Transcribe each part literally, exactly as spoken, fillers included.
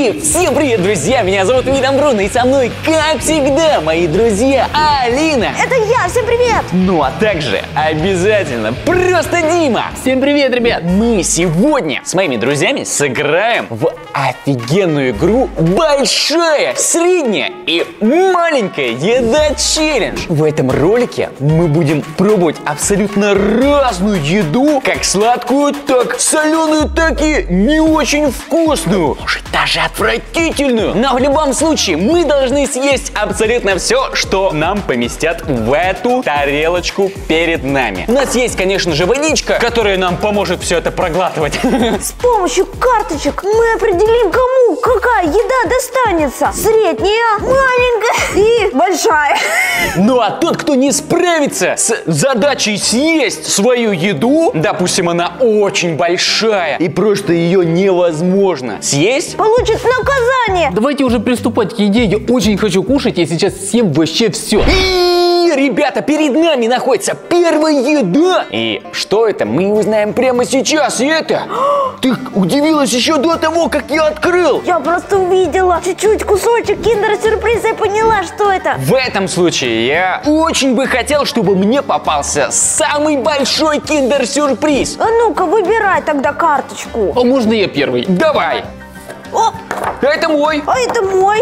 И всем привет, друзья! Меня зовут Мидам Бруно, и со мной, как всегда, мои друзья Алина. Это я, всем привет! Ну а также обязательно просто Дима. Всем привет, ребят! Мы сегодня с моими друзьями сыграем в офигенную игру «Большая, средняя и маленькая еда челлендж». В этом ролике мы будем пробовать абсолютно разную еду, как сладкую, так соленую, так и не очень вкусную, может даже отвратительную. Но в любом случае мы должны съесть абсолютно все, что нам поместят в эту тарелочку перед нами. У нас есть, конечно же, водичка, которая нам поможет все это проглатывать. С помощью карточек мы определим, кому какая еда достанется. Средняя, маленькая и большая. Ну а тот, кто не справится с задачей съесть свою еду, допустим, она очень большая и просто ее невозможно съесть, получит наказание. Давайте уже приступать к еде. Я очень хочу кушать, я сейчас съем вообще все. И, ребята, перед нами находится первая еда. И что это, мы узнаем прямо сейчас. И это... Ты удивилась еще до того, как я открыл. Я просто увидела чуть-чуть кусочек киндер-сюрприза и поняла, что это. В этом случае я очень бы хотел, чтобы мне попался самый большой киндер-сюрприз. А ну-ка, выбирай тогда карточку. А можно я первый? Давай. О, Это мой. а это мой.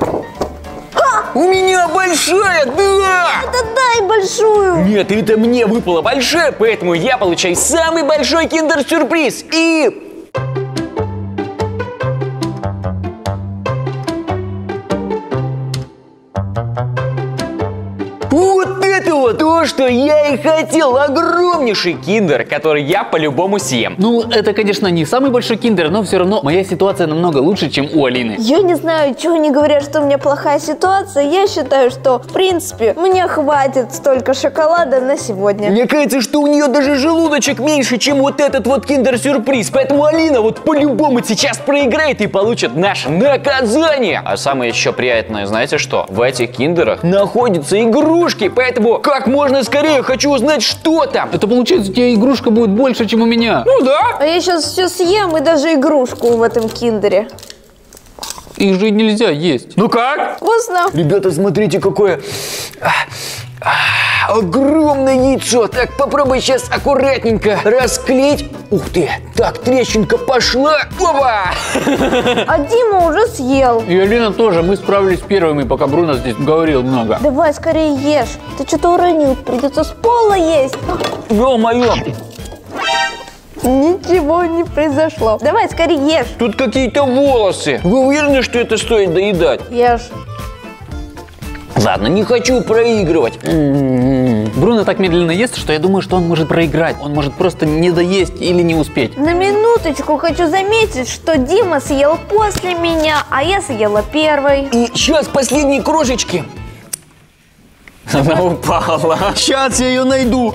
У меня большая, да! Это дай большую. Нет, это мне выпала большая, поэтому я получаю самый большой киндер-сюрприз. И... Вот это вот то, что я и хотел. Огромнейший киндер, который я по-любому съем. Ну, это, конечно, не самый большой киндер, но все равно моя ситуация намного лучше, чем у Алины. Я не знаю, чего они говорят, что у меня плохая ситуация. Я считаю, что, в принципе, мне хватит столько шоколада на сегодня. Мне кажется, что у нее даже желудочек меньше, чем вот этот вот киндер-сюрприз. Поэтому Алина вот по-любому сейчас проиграет и получит наше наказание. А самое еще приятное, знаете что? В этих киндерах находятся игрушки, поэтому как можно скорее хочу узнать, что там. Это получается, у тебя игрушка будет больше, чем у меня. Ну да. А я сейчас все съем и даже игрушку в этом киндере. Их же нельзя есть. Ну как? Вкусно. Ребята, смотрите, какое а, а, огромное яйцо. Так, попробуй сейчас аккуратненько расклеить. Ух ты, так, трещинка пошла. Опа! А Дима уже съел. И Алина тоже. Мы справились первыми, пока Бруно здесь говорил много. Давай, скорее ешь. Ты что-то уронил, придется с пола есть. Ё-моё, Ничего не произошло. Давай, скорее ешь. тут какие-то волосы. Вы уверены, что это стоит доедать? Ешь. Ладно, не хочу проигрывать. Бруно так медленно ест, что я думаю, что он может проиграть. Он может просто не доесть или не успеть. На минуточку хочу заметить, что Дима съел после меня, а я съела первой. И сейчас последние крошечки. Она упала. Сейчас я ее найду.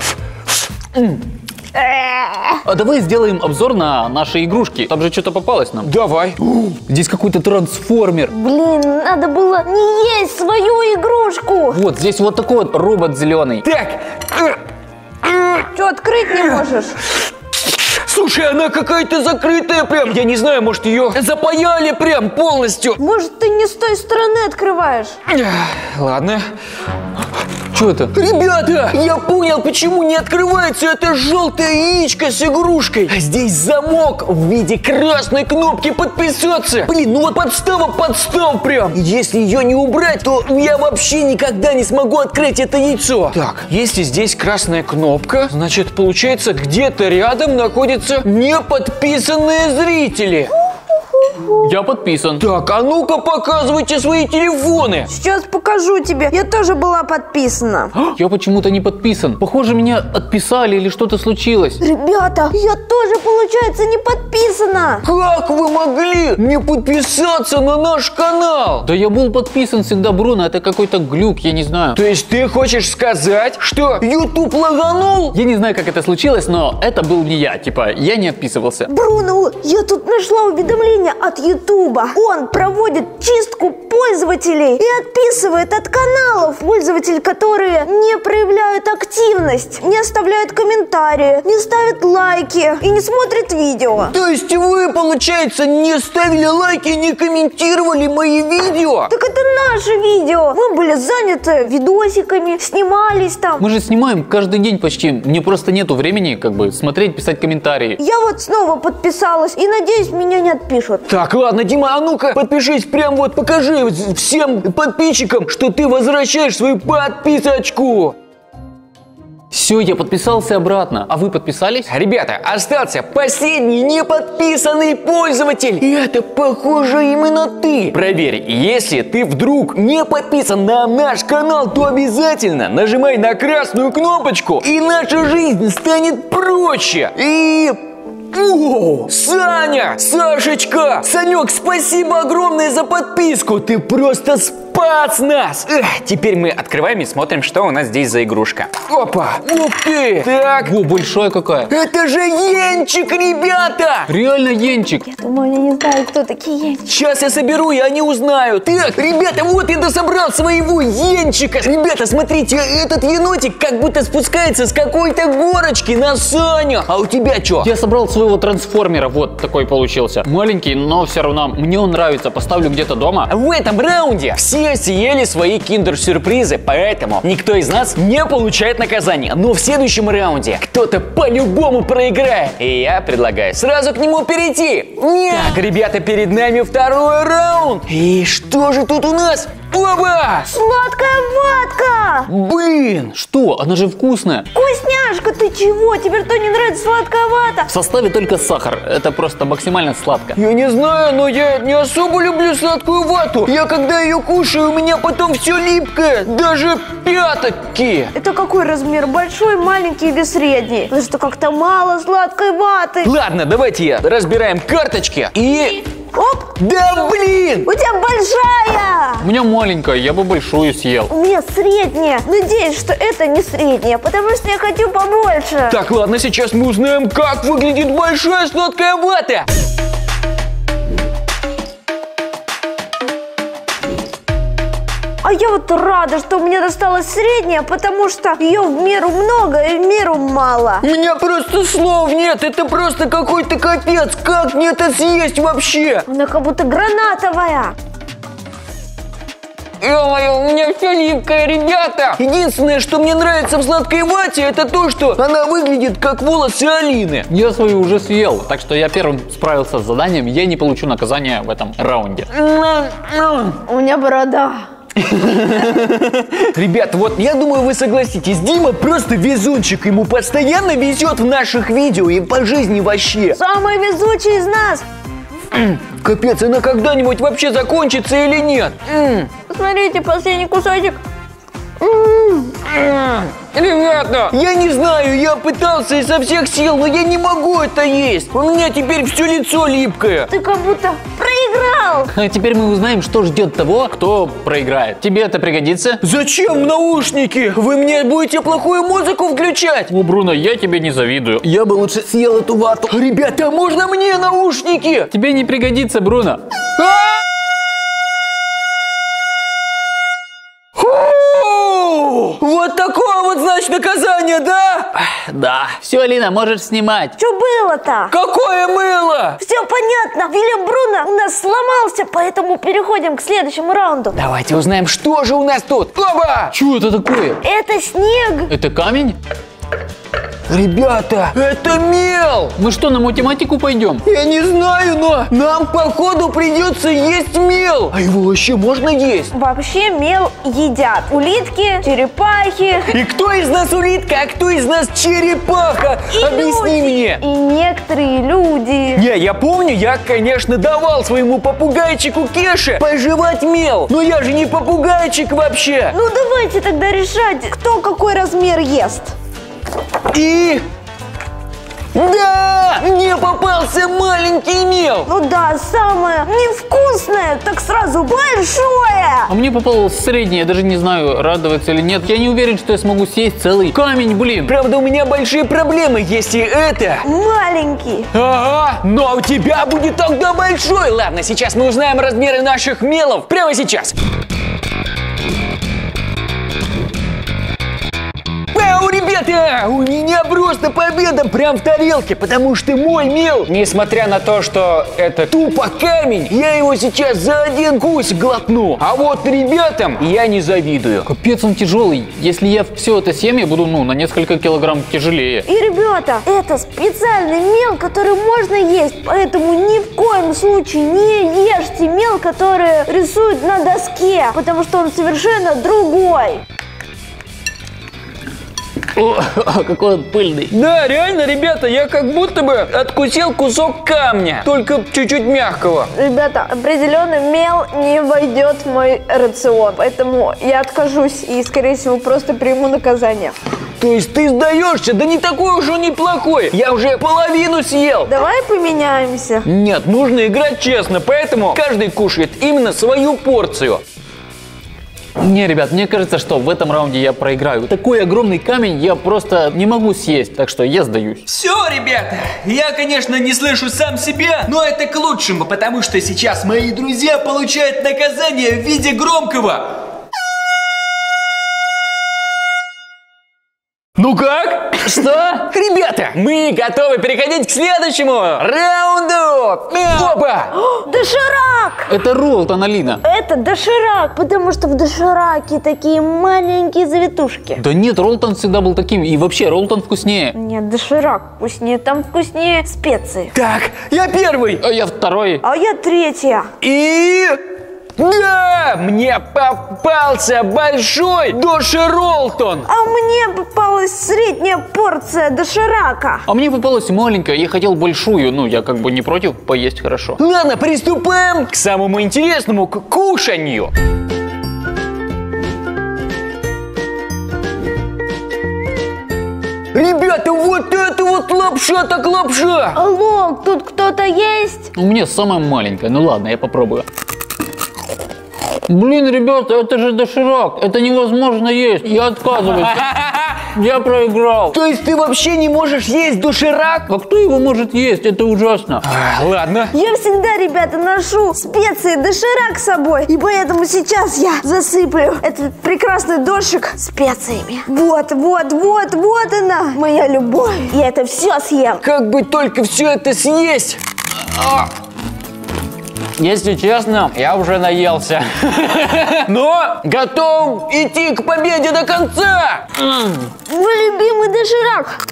А давай сделаем обзор на наши игрушки. Там же что-то попалось нам. Давай. Здесь какой-то трансформер. Блин, надо было не есть свою игрушку. Вот, здесь вот такой вот робот зеленый. Так. Что, открыть не можешь? Слушай, она какая-то закрытая прям. Я не знаю, может, ее запаяли прям полностью. Может, ты не с той стороны открываешь? Ладно. Что это? Ребята, я понял, почему не открывается это желтое яичко с игрушкой. А здесь замок в виде красной кнопки подписаться. Блин, ну вот подстава подстав прям. Если ее не убрать, то я вообще никогда не смогу открыть это яйцо. Так, если здесь красная кнопка, значит, получается, где-то рядом находятся неподписанные зрители. Я подписан. Так, а ну-ка показывайте свои телефоны. Сейчас покажу тебе. Я тоже была подписана. Я почему-то не подписан. Похоже, меня отписали или что-то случилось. Ребята, я тоже, получается, не подписана. Как вы могли не подписаться на наш канал? Да я был подписан всегда, Бруно. Это какой-то глюк, я не знаю. То есть ты хочешь сказать, что YouTube лаганул? Я не знаю, как это случилось, но это был не я. Типа, я не отписывался. Бруно, я тут нашла уведомление от Ютуба. Он проводит чистку пользователей и отписывает от каналов пользователей, которые не проявляют активность, не оставляют комментарии, не ставят лайки и не смотрят видео. То есть вы, получается, не ставили лайки и не комментировали мои видео? Так это наше видео. Мы были заняты видосиками, снимались там. Мы же снимаем каждый день почти. Мне просто нету времени как бы смотреть, писать комментарии. Я вот снова подписалась и надеюсь, меня не отпишут. Так, ладно, Дима, а ну-ка подпишись, прям вот покажи всем подписчикам, что ты возвращаешь свою подписочку. Все, я подписался обратно. А вы подписались? Ребята, остался последний неподписанный пользователь. И это, похоже, именно ты. Проверь, если ты вдруг не подписан на наш канал, то обязательно нажимай на красную кнопочку, и наша жизнь станет проще. И... О, Саня! Сашечка! Санек, спасибо огромное за подписку! Ты просто спас нас! Эх, теперь мы открываем и смотрим, что у нас здесь за игрушка. Опа! Ух ты! Так! О, большая какая! Это же Енчик, ребята! Реально Енчик! Я думаю, они не знают, кто такие Енчики. Сейчас я соберу, и они узнают. Так, ребята, вот я дособрал своего Енчика. Ребята, смотрите, этот енотик как будто спускается с какой-то горочки на Саню. А у тебя что? Я собрал своего трансформера, вот такой получился. Маленький, но все равно мне он нравится. Поставлю где-то дома. В этом раунде все съели свои киндер-сюрпризы, поэтому никто из нас не получает наказание. Но в следующем раунде кто-то по-любому проиграет. И я предлагаю сразу к нему перейти. Нет. Так, ребята, перед нами второй раунд. И что же тут у нас? Оба! Сладкая ватка! Блин! Что? Она же вкусная. Вкусняшка, ты чего? Тебе что, не нравится сладкая вата? В составе только сахар. Это просто максимально сладко. Я не знаю, но я не особо люблю сладкую вату. Я когда ее кушаю, у меня потом все липкое. Даже пятки. Это какой размер? Большой, маленький или средний? Потому что как-то мало сладкой ваты. Ладно, давайте я разбираем карточки и... Оп! Да блин! У тебя большая! У меня маленькая, я бы большую съел. У меня средняя. Надеюсь, что это не средняя, потому что я хочу побольше. Так, ладно, сейчас мы узнаем, как выглядит большая сладкая вата. А я вот рада, что мне досталась средняя, потому что ее в меру много и в меру мало. У меня просто слов нет, это просто какой-то капец. Как мне это съесть вообще? Она как будто гранатовая. Ё-моё, у меня все липкое, ребята! Единственное, что мне нравится в сладкой вате, это то, что она выглядит как волосы Алины. Я свою уже съел, так что я первым справился с заданием. Я не получу наказания в этом раунде. У меня борода. Ребят, вот я думаю, вы согласитесь, Дима просто везунчик. Ему постоянно везет в наших видео и по жизни вообще. Самый везучий из нас. Капец, она когда-нибудь вообще закончится или нет? Посмотрите, последний кусочек. Ребята, я не знаю, я пытался изо всех сил, но я не могу это есть. У меня теперь все лицо липкое. Ты как будто проиграл. А теперь мы узнаем, что ждет того, кто проиграет. Тебе это пригодится? Зачем наушники? Вы мне будете плохую музыку включать? О, Бруно, я тебе не завидую. Я бы лучше съел эту вату. Ребята, можно мне наушники? Тебе не пригодится, Бруно. Вот такое вот, значит, наказание, да? Да. Все, Алина, можешь снимать. Что было-то? Какое мыло? Все понятно. Вильям Бруно у нас сломался, поэтому переходим к следующему раунду. Давайте узнаем, что же у нас тут. Оба! Что это такое? Это снег. Это камень? Ребята, это мел! Мы что, на математику пойдем? Я не знаю, но нам, походу, придется есть мел. А его вообще можно есть? Вообще мел едят. Улитки, черепахи. И кто из нас улитка, а кто из нас черепаха? И Объясни люди, мне. И некоторые люди. Не, я помню, я, конечно, давал своему попугайчику Кеше пожевать мел. Но я же не попугайчик вообще. Ну давайте тогда решать, кто какой размер ест. И... Да! Мне попался маленький мел! Ну да, самое невкусное, наказание так сразу большое. А мне попалось среднее, я даже не знаю, радоваться или нет. Я не уверен, что я смогу съесть целый камень, блин. Правда, у меня большие проблемы, если это... Маленький. Ага, но у тебя будет тогда большой. Ладно, сейчас мы узнаем размеры наших мелов прямо сейчас. Вау, ребята, у меня просто победа прям в тарелке, потому что мой мел, несмотря на то, что это тупо камень, я его сейчас за один гусь глотну. А вот ребятам я не завидую. Капец, он тяжелый. Если я все это съем, я буду, ну, на несколько килограмм тяжелее. И, ребята, это специальный мел, который можно есть, поэтому ни в коем случае не ешьте мел, который рисуют на доске, потому что он совершенно другой. О, какой он пыльный. Да, реально, ребята, я как будто бы откусил кусок камня, только чуть-чуть мягкого. Ребята, определенно мел не войдет в мой рацион, поэтому я откажусь и, скорее всего, просто приму наказание. То есть ты сдаешься? Да не такой уж он неплохой. Я уже половину съел. Давай поменяемся. Нет, нужно играть честно, поэтому каждый кушает именно свою порцию. Не, ребят, мне кажется, что в этом раунде я проиграю. Такой огромный камень я просто не могу съесть, так что я сдаюсь. Все, ребята, я, конечно, не слышу сам себя, но это к лучшему, потому что сейчас мои друзья получают наказание в виде громкого. Ну как? Что? Ребята, мы готовы переходить к следующему раунду. Опа! Доширак! Это Ролтон, Алина. Это доширак, потому что в дошираке такие маленькие завитушки. Да нет, Ролтон всегда был таким, и вообще Ролтон вкуснее. Нет, доширак вкуснее, там вкуснее специи. Так, я первый. А я второй. А я третья. И... Да! Мне попался большой доширолтон! А мне попалась средняя порция доширака. А мне попалась маленькая, я хотел большую, ну я как бы не против поесть хорошо. Ладно, приступаем к самому интересному, к кушанью. Ребята, вот это вот лапша так лапша! Алло, тут кто-то есть? У меня самая маленькая, ну ладно, я попробую. Блин, ребята, это же доширак, это невозможно есть, я отказываюсь. Я проиграл. То есть ты вообще не можешь есть доширак? А кто его может есть? Это ужасно. А, ладно. Я всегда, ребята, ношу специи доширак с собой. И поэтому сейчас я засыплю этот прекрасный дошик специями. Вот, вот, вот, вот она, моя любовь. Я это все съем. Как бы только все это съесть. Если честно, я уже наелся. Но готов идти к победе до конца. Мой любимый доширак.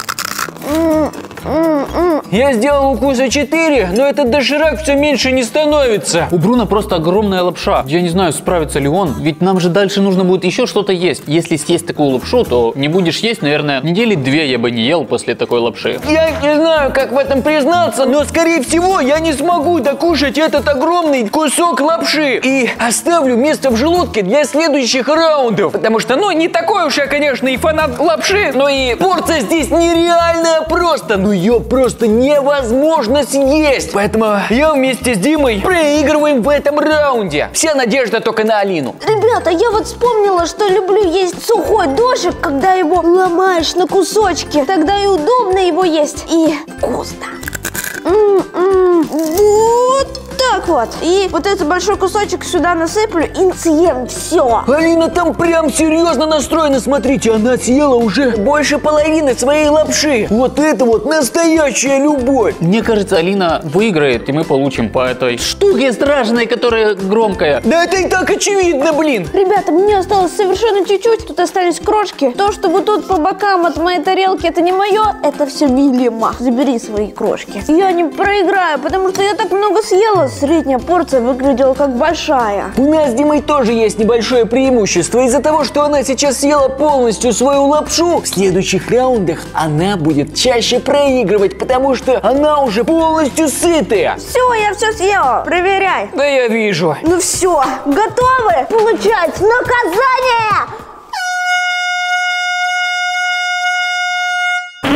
Я сделал укуса четыре, но этот доширак все меньше не становится. У Бруно просто огромная лапша. Я не знаю, справится ли он, ведь нам же дальше нужно будет еще что-то есть. Если съесть такую лапшу, то не будешь есть, наверное, недели две я бы не ел после такой лапши. Я не знаю, как в этом признаться, но скорее всего я не смогу докушать этот огромный кусок лапши. И оставлю место в желудке для следующих раундов. Потому что, ну, не такой уж я, конечно, и фанат лапши, но и порция здесь нереальная просто. Ну, ее просто невозможно съесть. Поэтому я вместе с Димой проигрываем в этом раунде. Вся надежда только на Алину. Ребята, я вот вспомнила, что люблю есть сухой дошик, когда его ломаешь на кусочки. Тогда и удобно его есть, и вкусно. М-м-м. Вот так вот. И вот этот большой кусочек сюда насыплю и съем все. Алина там прям серьезно настроена. Смотрите, она съела уже больше половины своей лапши. Вот это вот настоящая любовь. Мне кажется, Алина выиграет, и мы получим по этой штуке страшной, которая громкая. Да это и так очевидно, блин. Ребята, мне осталось совершенно чуть-чуть. Тут остались крошки. То, что вот тут по бокам от моей тарелки, это не мое, это все Вильяма. Забери свои крошки. Я не проиграю, потому что я так много съела. Средняя порция выглядела как большая. У нас с Димой тоже есть небольшое преимущество. Из-за того, что она сейчас съела полностью свою лапшу, в следующих раундах она будет чаще проигрывать, потому что она уже полностью сытая. Все, я все съела. Проверяй. Да я вижу. Ну все, готовы получать наказание?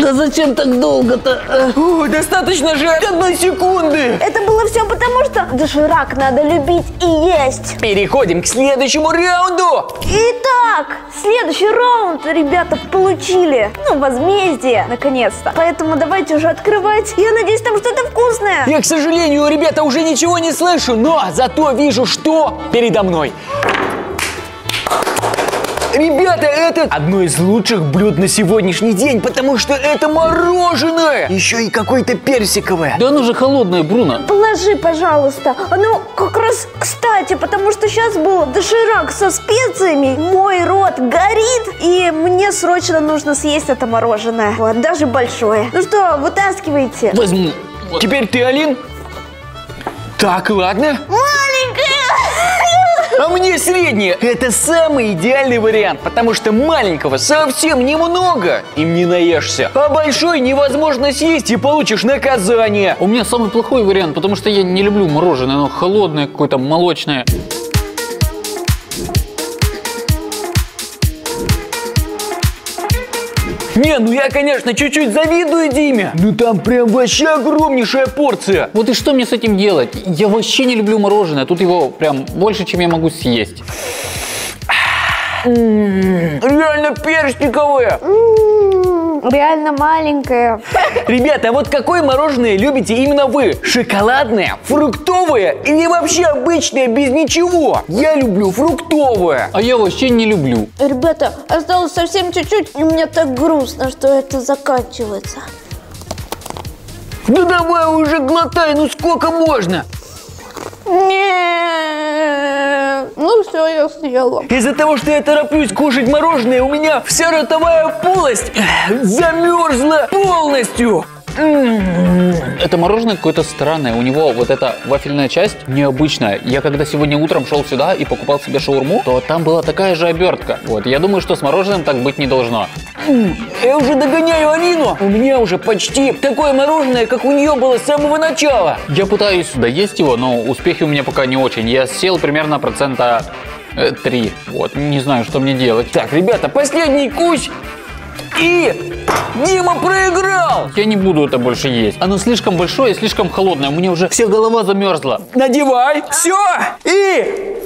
Да зачем так долго-то? О, достаточно же одной секунды. Это было все потому, что доширак надо любить и есть. Переходим к следующему раунду. Итак, следующий раунд, ребята, получили. Ну, возмездие, наконец-то. Поэтому давайте уже открывать. Я надеюсь, там что-то вкусное. Я, к сожалению, ребята, уже ничего не слышу, но зато вижу, что передо мной. Ребята, это одно из лучших блюд на сегодняшний день, потому что это мороженое. Еще и какое-то персиковое. Да оно же холодное, Бруно. Положи, пожалуйста. Оно как раз кстати, потому что сейчас был доширак со специями. Мой рот горит, и мне срочно нужно съесть это мороженое. Вот, даже большое. Ну что, вытаскивайте. Возьму. Теперь ты, Алин. Так, ладно. Маленькая! А мне среднее. Это самый идеальный вариант, потому что маленького совсем немного, им не наешься. А большой невозможно съесть и получишь наказание. У меня самый плохой вариант, потому что я не люблю мороженое, оно холодное, какое-то молочное. Не, ну я, конечно, чуть-чуть завидую Диме. Ну там прям вообще огромнейшая порция. Вот и что мне с этим делать? Я вообще не люблю мороженое, тут его прям больше, чем я могу съесть. Реально персиковое. М-м-м, реально маленькая. Ребята, а вот какое мороженое любите именно вы? Шоколадное, фруктовое или вообще обычное без ничего? Я люблю фруктовое. А я вообще не люблю. Ребята, осталось совсем чуть-чуть, и мне так грустно, что это заканчивается. Да давай уже глотай, ну сколько можно? Нет. Ну все, я съела. Из-за того, что я тороплюсь кушать мороженое, у меня вся ротовая полость замерзла полностью. Это мороженое какое-то странное. У него вот эта вафельная часть необычная. Я когда сегодня утром шел сюда и покупал себе шаурму, то там была такая же обертка. Вот, я думаю, что с мороженым так быть не должно. Я уже догоняю Алину. У меня уже почти такое мороженое, как у нее было с самого начала. Я пытаюсь доесть его, но успехи у меня пока не очень. Я съел примерно процента э, три. Вот, не знаю, что мне делать. Так, ребята, последний кусь. И Дима проиграл! Я не буду это больше есть. Оно слишком большое и слишком холодное. У меня уже вся голова замерзла. Надевай. Все. И...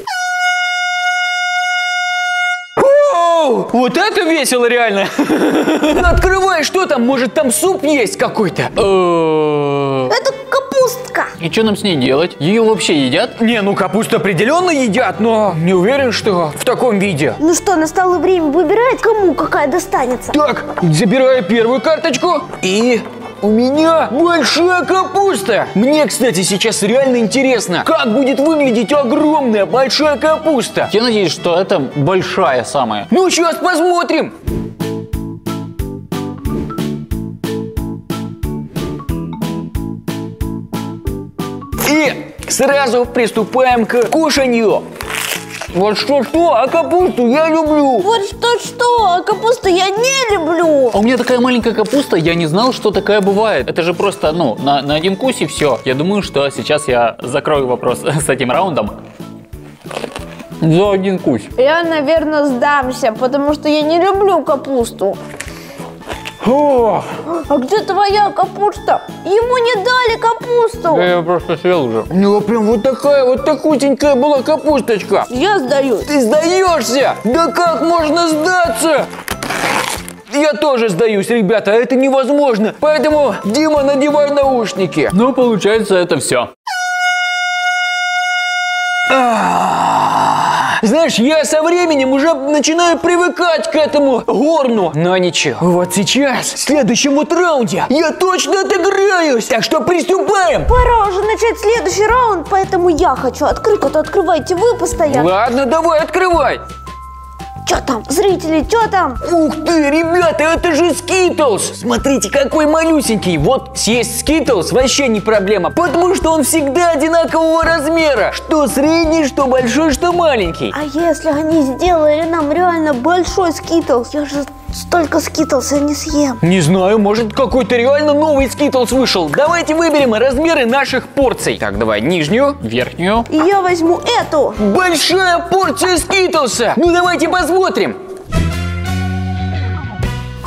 Оу, вот это весело реально. Открывай, что там? Может, там суп есть какой-то? Это капустка. И что нам с ней делать? Ее вообще едят? Не, ну капусту определенно едят, но не уверен, что в таком виде. Ну что, настало время выбирать, кому какая достанется. Так, забираю первую карточку. И у меня большая капуста. Мне, кстати, сейчас реально интересно, как будет выглядеть огромная большая капуста. Я надеюсь, что это большая самая. Ну, сейчас посмотрим. И сразу приступаем к кушанью. Вот что-что, а капусту я люблю. Вот что-что, а капусту я не люблю. А у меня такая маленькая капуста, я не знал, что такая бывает. Это же просто, ну, на, на один кусь и все. Я думаю, что сейчас я закрою вопрос с этим раундом. За один кусь. Я, наверное, сдамся, потому что я не люблю капусту. О, А где твоя капуста? Ему не дали капусту. Я ее просто съел уже. у него прям вот такая вот такутенькая была капусточка. Я сдаюсь. Ты сдаешься? Да как можно сдаться? Я тоже сдаюсь, ребята, это невозможно. Поэтому, Дима, надевай наушники. Ну, получается, это все. Знаешь, я со временем уже начинаю привыкать к этому горну. Но ничего. Вот сейчас, в следующем вот раунде, я точно отыграюсь. Так что приступаем. Пора уже начать следующий раунд, поэтому я хочу открыть, а то открывайте вы постоянно. Ладно, давай, открывай. Чё там, зрители, чё там? Ух ты, ребята, это же Скитлс! Смотрите, какой малюсенький. Вот съесть Скитлс вообще не проблема, потому что он всегда одинакового размера. Что средний, что большой, что маленький. А если они сделали нам реально большой скитлс? Я же столько скитлса не съем. Не знаю, может какой-то реально новый Скитлс вышел. Давайте выберем размеры наших порций. Так, давай нижнюю. Верхнюю. И я возьму эту. Большая порция Скитлса. Ну давайте посмотрим.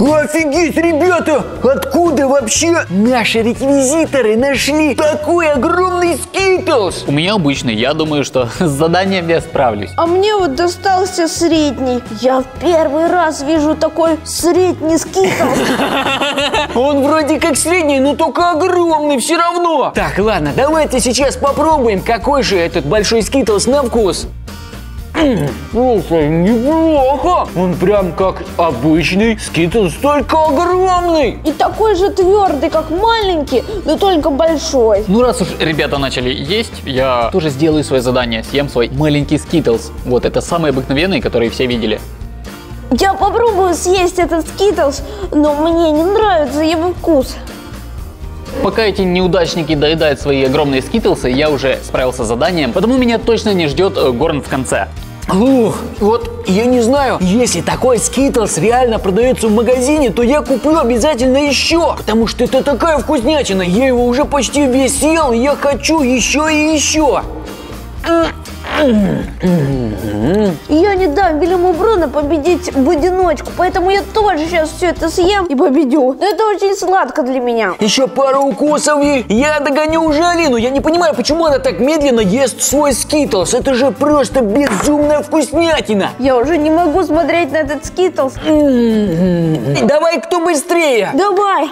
Офигеть, ребята! Откуда вообще наши реквизиторы нашли такой огромный скитлс? У меня обычный, я думаю, что с заданием я справлюсь. А мне вот достался средний. Я в первый раз вижу такой средний скитлс. Он вроде как средний, но только огромный все равно. Так, ладно, давайте сейчас попробуем, какой же этот большой скитлс на вкус. Слушай, неплохо. Он прям как обычный скитлс, только огромный. И такой же твердый, как маленький, но только большой. Ну, раз уж ребята начали есть, я тоже сделаю свое задание, съем свой маленький скитлс. Вот, это самый обыкновенный, который все видели. Я попробую съесть этот скитлс, но мне не нравится его вкус. Пока эти неудачники доедают свои огромные скитлсы, я уже справился с заданием, потому меня точно не ждет э, Горн в конце. Ух, вот я не знаю, если такой скитлс реально продается в магазине, то я куплю обязательно еще, потому что это такая вкуснятина, я его уже почти весь съел, и я хочу еще и еще. Я не дам Вильяму Бруно победить в одиночку, поэтому я тоже сейчас все это съем и победю. Но это очень сладко для меня. Еще пару укусов и я догоню уже Алину. Я не понимаю, почему она так медленно ест свой скитлс. Это же просто безумная вкуснятина. Я уже не могу смотреть на этот скитлс. Давай, кто быстрее. Давай.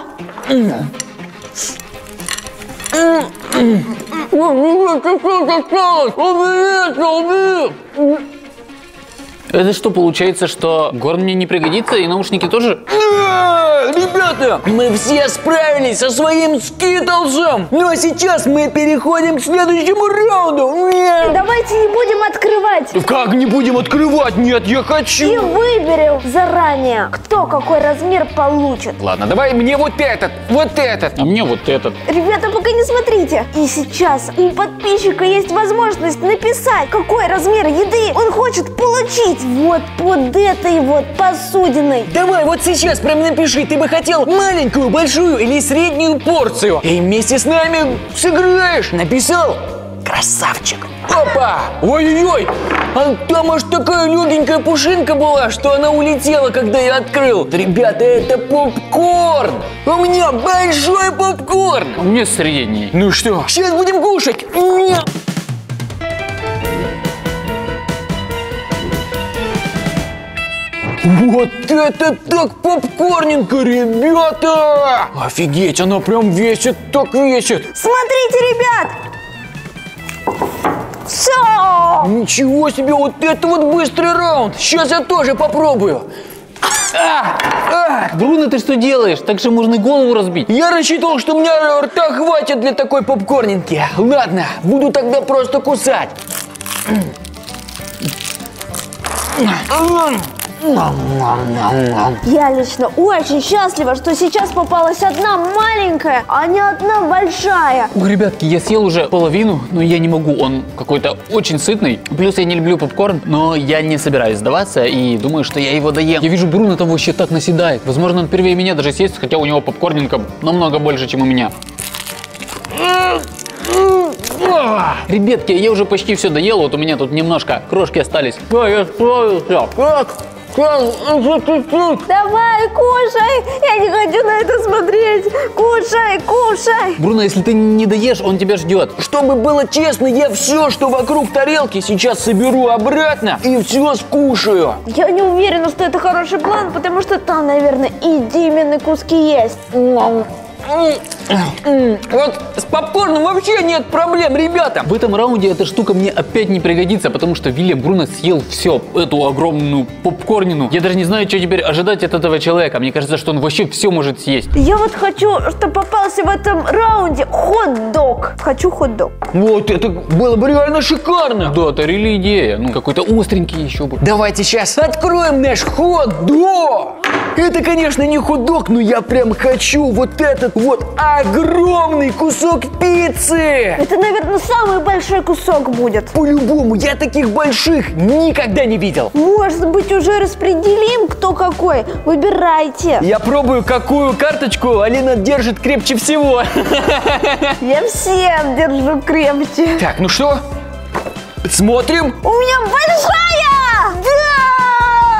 Это что, получается, что Горн мне не пригодится и наушники тоже? Ребята, мы все справились со своим скитлсом. Ну а сейчас мы переходим к следующему раунду. Давайте не будем открывать. Как не будем открывать? Нет, я И хочу. выберем заранее, кто какой размер получит. Ладно, давай мне вот этот, вот этот. А мне вот этот. Ребята, пока не смотрите. И сейчас у подписчика есть возможность написать, какой размер еды он хочет получить вот под этой вот посудиной. Давай вот сейчас прям напиши, ты бы хотел маленькую, большую или среднюю порцию. И вместе с нами сыграешь. Написал? Красавчик. Опа! Ой-ой-ой! А там аж такая легенькая пушинка была, что она улетела, когда я открыл. Ребята, это попкорн! У меня большой попкорн! А мне средний. Ну что, сейчас будем кушать! Вот это так попкорненько, ребята! Офигеть, она прям весит, так весит! Смотрите, ребят! Все! Ничего себе, вот это вот быстрый раунд! Сейчас я тоже попробую! А, а. Бруно, ты что делаешь? Так же можно голову разбить. Я рассчитывал, что у меня рта хватит для такой попкорненьки. Ладно, буду тогда просто кусать. Я лично очень счастлива, что сейчас попалась одна маленькая, а не одна большая. Ой, ребятки, я съел уже половину, но я не могу, он какой-то очень сытный. Плюс я не люблю попкорн, но я не собираюсь сдаваться и думаю, что я его доем. Я вижу, Бруно там вообще так наседает. Возможно, он первее меня даже съест, хотя у него попкорненько намного больше, чем у меня. Ребятки, я уже почти все доел, вот у меня тут немножко крошки остались. Да, я справился. Как? Давай, кушай! Я не хочу на это смотреть! Кушай, кушай! Бруно, если ты не доешь, он тебя ждет. Чтобы было честно, я все, что вокруг тарелки, сейчас соберу обратно и все скушаю. Я не уверена, что это хороший план, потому что там, наверное, и Димины куски есть. Вот с попкорном вообще нет проблем, ребята. В этом раунде эта штука мне опять не пригодится, потому что Вильям Бруно съел все, эту огромную попкорнину. Я даже не знаю, что теперь ожидать от этого человека. Мне кажется, что он вообще все может съесть. Я вот хочу, чтобы попался в этом раунде хот-дог. Хочу хот-дог. Вот это было бы реально шикарно. Да, это реально идея. Ну, какой-то остренький еще бы. Давайте сейчас откроем наш хот-дог. Это, конечно, не хот-дог, но я прям хочу вот этот вот огромный кусок пиццы. Это, наверное, самый большой кусок будет. По-любому, я таких больших никогда не видел. Может быть, уже распределим, кто какой? Выбирайте. Я пробую, какую карточку Алина держит крепче всего. Я всем держу крепче. Так, ну что? Смотрим. У меня большая! Да!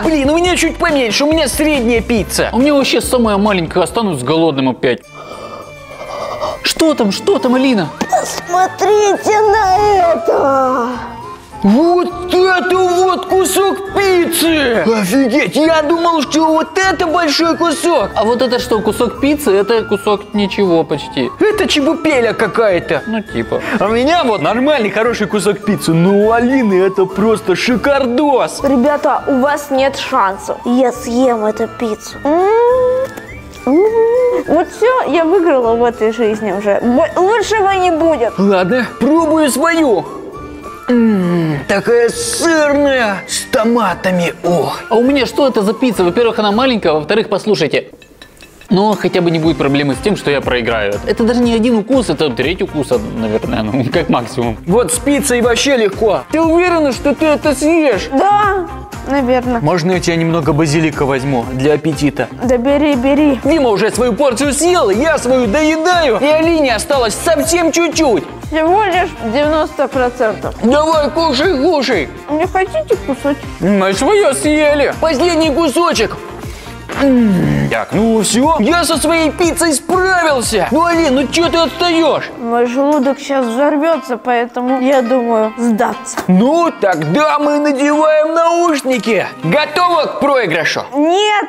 Блин, у меня чуть поменьше, у меня средняя пицца. У меня вообще самая маленькая, останусь голодным опять. Что там, что там, Алина? Смотрите на это! Вот это вот кусок пиццы! Офигеть, я думал, что вот это большой кусок. А вот это что, кусок пиццы? Это кусок ничего почти. Это чебупеля какая-то. Ну типа. А у меня вот нормальный хороший кусок пиццы. Ну у Алины это просто шикардос. Ребята, у вас нет шансов. Я съем эту пиццу. М-м-м. М-м-м. Вот все, я выиграла в этой жизни уже. Бо- Лучшего не будет. Ладно, пробую свою. М-м, такая сырная, с томатами. Ох. А у меня что это за пицца? Во-первых, она маленькая, во-вторых, послушайте. Но хотя бы не будет проблемы с тем, что я проиграю. Это даже не один укус, это третий укус, наверное, ну, как максимум. Вот с пиццей вообще легко. Ты уверена, что ты это съешь? Да, наверное. Можно я тебя немного базилика возьму для аппетита? Да бери, бери. Дима уже свою порцию съел, я свою доедаю, и Алине осталось совсем чуть-чуть. Всего лишь девяносто процентов. Давай, кушай, кушай. Не хотите кусочек? Мы свое съели. Последний кусочек. М, Так, ну все, я со своей пиццей справился. Ну, Алин, ну что ты отстаешь? Мой желудок сейчас взорвется, поэтому я думаю сдаться. Ну, тогда мы надеваем наушники. Готово к проигрышу? Нет!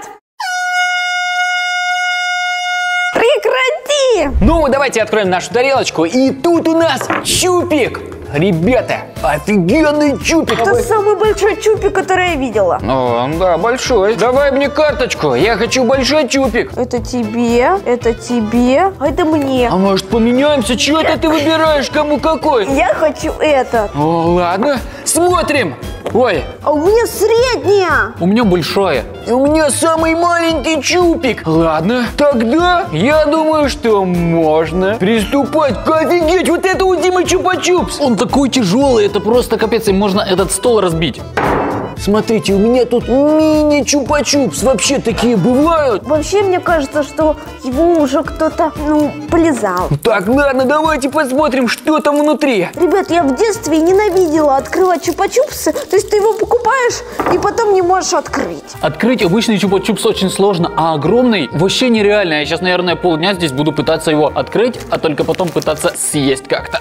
Прекрати! Ну, давайте откроем нашу тарелочку. И тут у нас чупик. Ребята, офигенный чупик. Это самый большой чупик, который я видела. О, да, большой. Давай мне карточку, я хочу большой чупик. Это тебе, это тебе, а это мне. А может поменяемся? Чего это ты выбираешь, кому какой? Я хочу этот. О, ладно, смотрим. Ой, А у меня средняя. У меня большая. и у меня самый маленький чупик. Ладно, тогда я думаю, что можно приступать. Офигеть, вот это у Димы чупа-чупс. Он такой тяжелый, это просто капец, им можно этот стол разбить. Смотрите, у меня тут мини-чупа-чупс. Вообще такие бывают? Вообще, мне кажется, что его уже кто-то, ну, полезал. Так, ладно, давайте посмотрим, что там внутри. Ребят, я в детстве ненавидела открывать чупа-чупсы. То есть ты его покупаешь и потом не можешь открыть. Открыть обычный чупа-чупс очень сложно, а огромный вообще нереально. Я сейчас, наверное, полдня здесь буду пытаться его открыть, а только потом пытаться съесть как-то.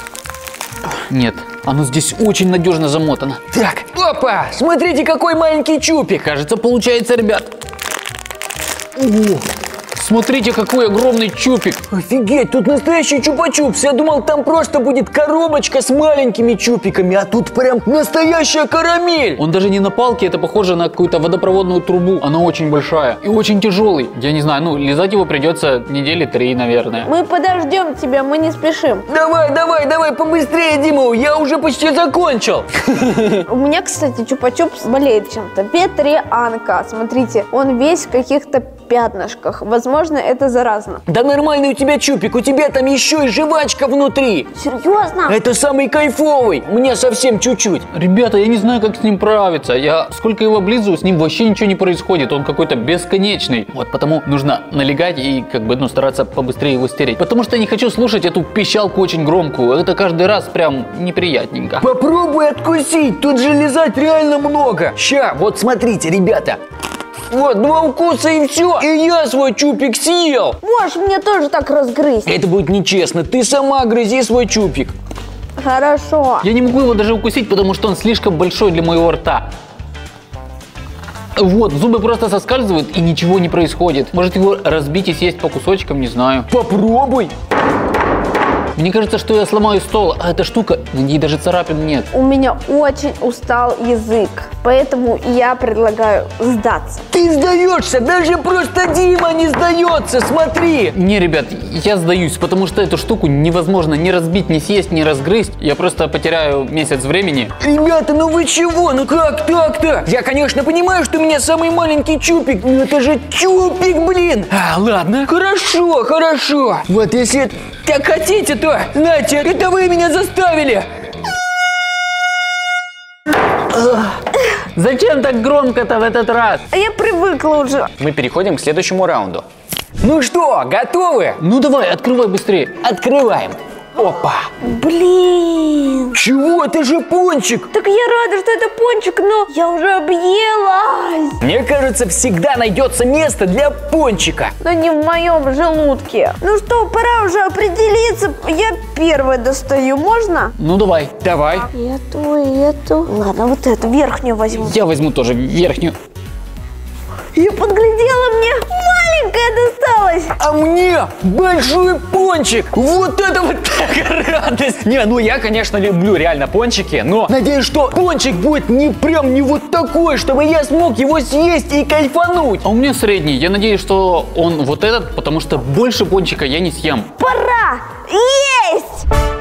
Нет, оно здесь очень надежно замотано. Так, опа, смотрите, какой маленький чупик. Кажется, получается, ребят. О, смотрите, какой огромный чупик. Офигеть, тут настоящий чупа-чупс. Я думал, там просто будет коробочка с маленькими чупиками, а тут прям настоящая карамель. Он даже не на палке, это похоже на какую-то водопроводную трубу. Она очень большая и очень тяжелый. Я не знаю, ну, лизать его придется недели три, наверное. Мы подождем тебя, мы не спешим. Давай, давай, давай, побыстрее, Дима, я уже почти закончил. У меня, кстати, чупа-чупс болеет чем-то. Ветрянка. Смотрите, он весь в каких-то пятнышках. Возможно, это заразно. Да нормальный у тебя чупик, у тебя там еще и жвачка внутри. Серьезно? Это самый кайфовый, мне совсем чуть-чуть. Ребята, я не знаю, как с ним правиться. Я сколько его облизываю, с ним вообще ничего не происходит. Он какой-то бесконечный. Вот потому нужно налегать и как бы, ну, стараться побыстрее его стереть. Потому что я не хочу слушать эту пищалку очень громкую. Это каждый раз прям неприятненько. Попробуй откусить, тут же лизать реально много. Ща, вот смотрите, ребята. Вот, два укуса и все, и я свой чупик съел. Можешь мне тоже так разгрызть? Это будет нечестно, ты сама грызи свой чупик. Хорошо. Я не могу его даже укусить, потому что он слишком большой для моего рта. Вот, зубы просто соскальзывают и ничего не происходит. Может его разбить и съесть по кусочкам, не знаю. Попробуй. Мне кажется, что я сломаю стол, а эта штука, на ней даже царапин нет. У меня очень устал язык, поэтому я предлагаю сдаться. Ты сдаешься, даже просто Дима не сдается, смотри. Не, ребят, я сдаюсь, потому что эту штуку невозможно ни разбить, ни съесть, ни разгрызть. Я просто потеряю месяц времени. Ребята, ну вы чего? Ну как так-то? Я, конечно, понимаю, что у меня самый маленький чупик, но это же чупик, блин. А, ладно. Хорошо, хорошо. Вот если так хотите, то, знаете, это вы меня заставили. Зачем так громко-то в этот раз? А я привыкла уже. Мы переходим к следующему раунду. Ну что, готовы? Ну давай, открывай быстрее. Открываем. Опа. Блин. Чего? Это же пончик! Так я рада, что это пончик, но я уже объелась. Мне кажется, всегда найдется место для пончика. Но не в моем желудке. Ну что, пора уже определиться. Я первая достаю, можно? Ну давай. Давай. Эту, эту. Ладно, вот эту верхнюю возьму. Я возьму тоже верхнюю. Я подглядела, мне маленькая досталась. А мне большой пончик. Вот это вот так радость. Не, ну я, конечно, люблю реально пончики, но надеюсь, что пончик будет не прям не вот такой, чтобы я смог его съесть и кайфануть. А у меня средний. Я надеюсь, что он вот этот, потому что больше пончика я не съем. Пора есть!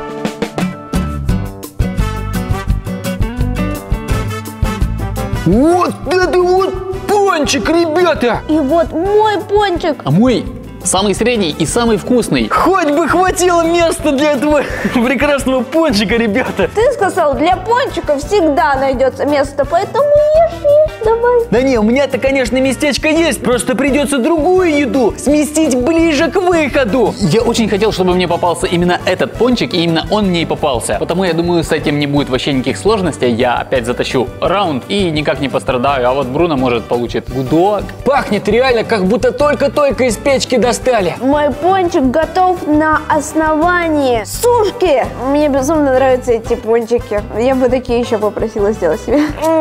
Вот это вот пончик, ребята. И вот мой пончик. А мой самый средний и самый вкусный. Хоть бы хватило места для этого прекрасного пончика, ребята. Ты сказал, для пончика всегда найдется место, поэтому ешь, ешь, давай. Да не, у меня-то, конечно, местечко есть, просто придется другую еду сместить ближе к выходу. Я очень хотел, чтобы мне попался именно этот пончик, и именно он мне и попался. Потому я думаю, с этим не будет вообще никаких сложностей. Я опять затащу раунд и никак не пострадаю. А вот Бруно, может, получит гудок. Пахнет реально, как будто только-только из печки достали. Мой пончик готов на основании сушки. Мне безумно нравятся эти пончики. Я бы такие еще попросила сделать себе.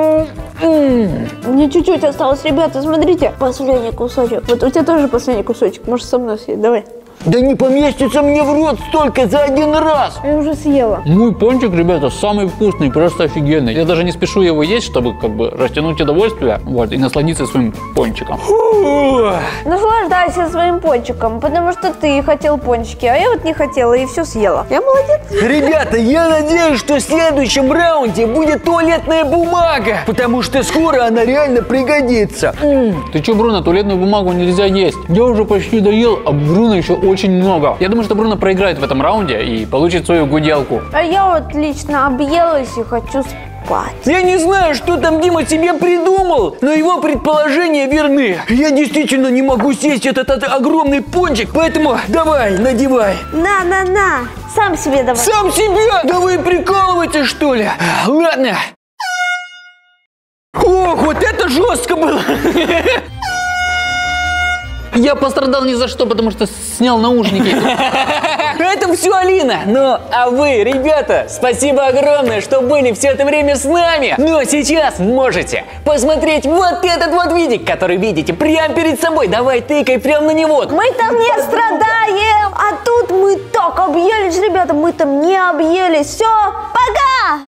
Мне чуть-чуть осталось, ребята, смотрите. Последний кусочек. Вот у тебя тоже последний кусочек. Можешь со мной съесть, давай. Да не поместится мне в рот столько за один раз. Я уже съела. Мой пончик, ребята, самый вкусный, просто офигенный. Я даже не спешу его есть, чтобы как бы растянуть удовольствие, вот, и насладиться своим пончиком. Наслаждайся своим пончиком, потому что ты хотел пончики, а я вот не хотела и все съела. Я молодец. Ребята, я надеюсь, что в следующем раунде будет туалетная бумага, потому что скоро она реально пригодится. Ты че, Бруно, туалетную бумагу нельзя есть? Я уже почти доел, а Бруно еще очень много. Я думаю, что Бруно проиграет в этом раунде и получит свою гуделку. А я вот лично объелась и хочу спать. Я не знаю, что там Дима себе придумал, но его предположения верны. Я действительно не могу съесть этот, этот огромный пончик, поэтому давай, надевай. На-на-на, сам себе давай. Сам себе? Да вы прикалываетесь, что ли? Ладно. Ох, вот это жестко было. Я пострадал ни за что, потому что снял наушники. Это все Алина. Ну, а вы, ребята, спасибо огромное, что были все это время с нами. Но сейчас можете посмотреть вот этот вот видик, который видите прямо перед собой. Давай тыкай прямо на него. Мы там не страдаем, а тут мы так объелись, ребята, мы там не объелись. Все, пока!